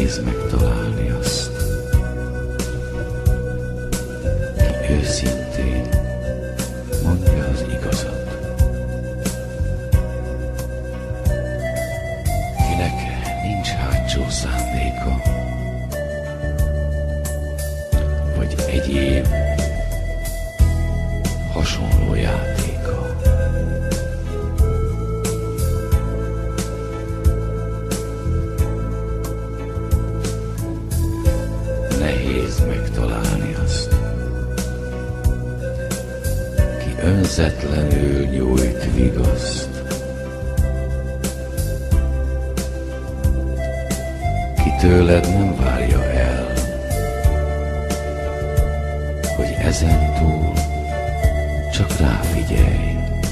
Nehéz megtalálni azt, ki őszintén mondja az igazat, kinek nincs hátsó szándéka, vagy egyéb hasonló játéka. Nehéz megtalálni azt, ki önzetlenül nyújt vigaszt, ki tőled nem várja el, hogy ezentúl csak ráfigyelj.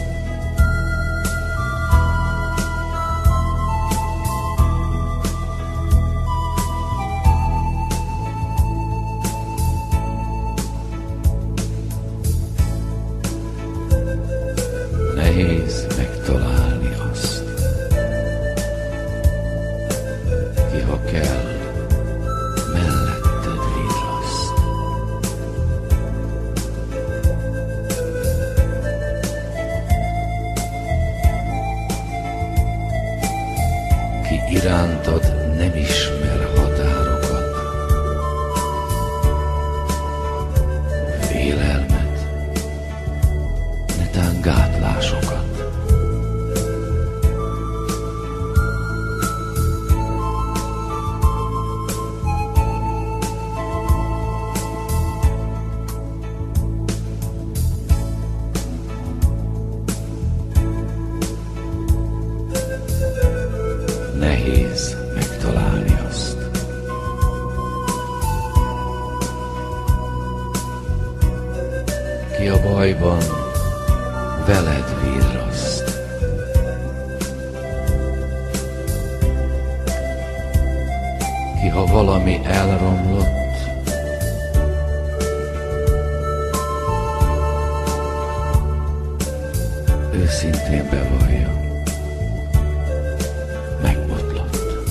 Nehéz megtalálni azt, ki ha kell, melletted virraszt. Ki irántad nem ismer határokat, félelmet, netán gátlásokat. Nehéz megtalálni azt, ki a bajban veled virraszt. Ki ha valami elromlott, őszintén bevallja, megbotlott.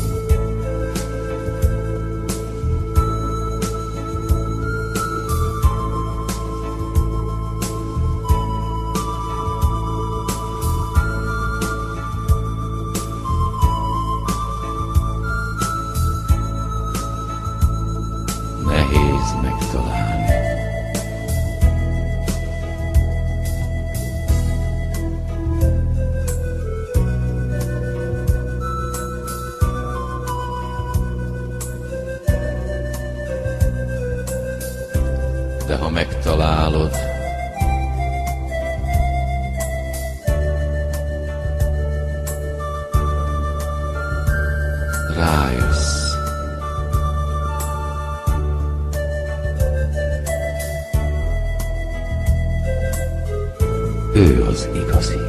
Nehéz megtalálni. De ha megtalálod, rájössz, ő az igazi.